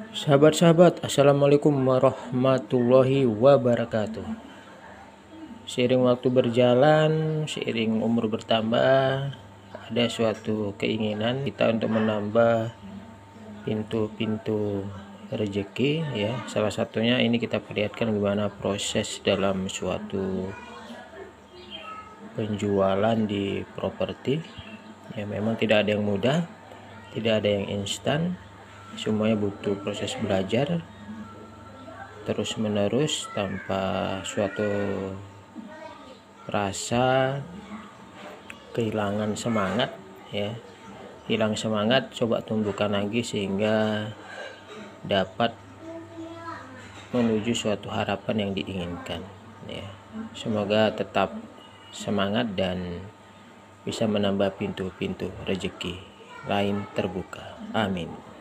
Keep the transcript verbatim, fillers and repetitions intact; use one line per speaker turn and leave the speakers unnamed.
Sahabat-sahabat, Assalamualaikum warahmatullahi wabarakatuh. Seiring waktu berjalan, seiring umur bertambah, ada suatu keinginan kita untuk menambah pintu-pintu rezeki, ya. Salah satunya ini kita perlihatkan gimana proses dalam suatu penjualan di properti. Ya, memang tidak ada yang mudah, tidak ada yang instan. Semuanya butuh proses belajar terus menerus tanpa suatu rasa kehilangan semangat, ya. Hilang semangat, coba tumbuhkan lagi sehingga dapat menuju suatu harapan yang diinginkan, ya. Semoga tetap semangat dan bisa menambah pintu-pintu rezeki lain terbuka. Amin.